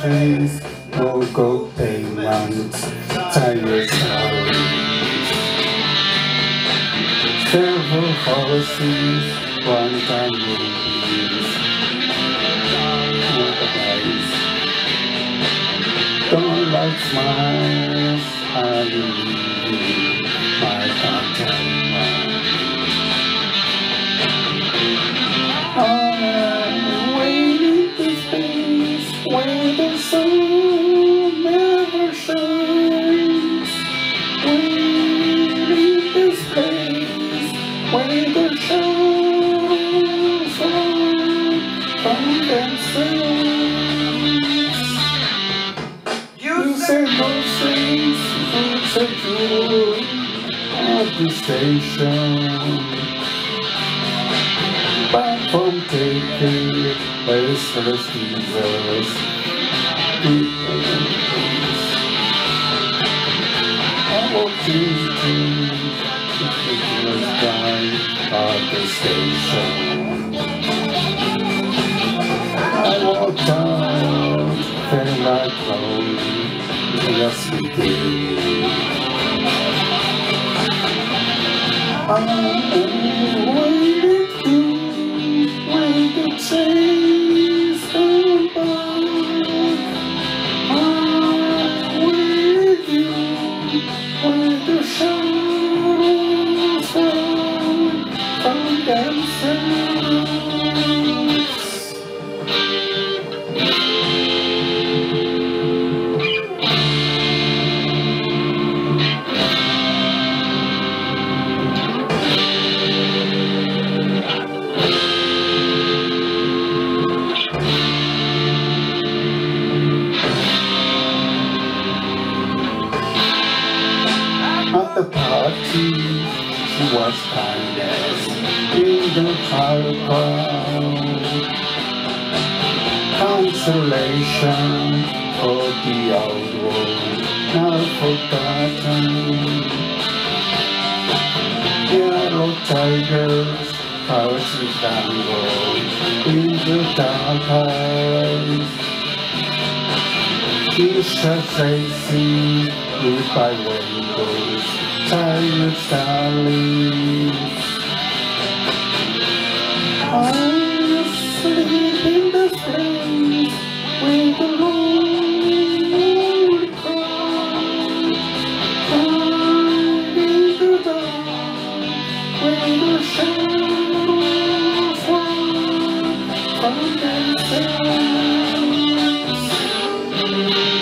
days, no go payments, tired salaries. Several horses, one-time movies. Don't like smiles, I believe my contentment. I'm waiting this space where the sun never shines. Waiting this place where the shadows are condensing. You said those things, you said you at the station. Back from taking restless Jesus. I walked into the Christmas time at the station. I walked out, felt like lonely, just beginning. I waited to chase them back. I'm with you where the shadows from themselves. At the party, she was kindness in the crowd. Consolation for the old world, now forgotten. Yellow tigers crouching down in the dark eyes. Isha facing goodbye windows, tired starlings. I'm asleep in the place where the lonely crowd hide in the dark, where the shadows run from themselves.